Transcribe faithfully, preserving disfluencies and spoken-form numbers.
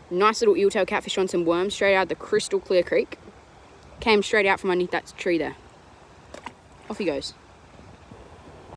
Nice little eel-tail catfish on some worms straight out of the crystal clear creek. Came straight out from underneath that tree there. Off he goes.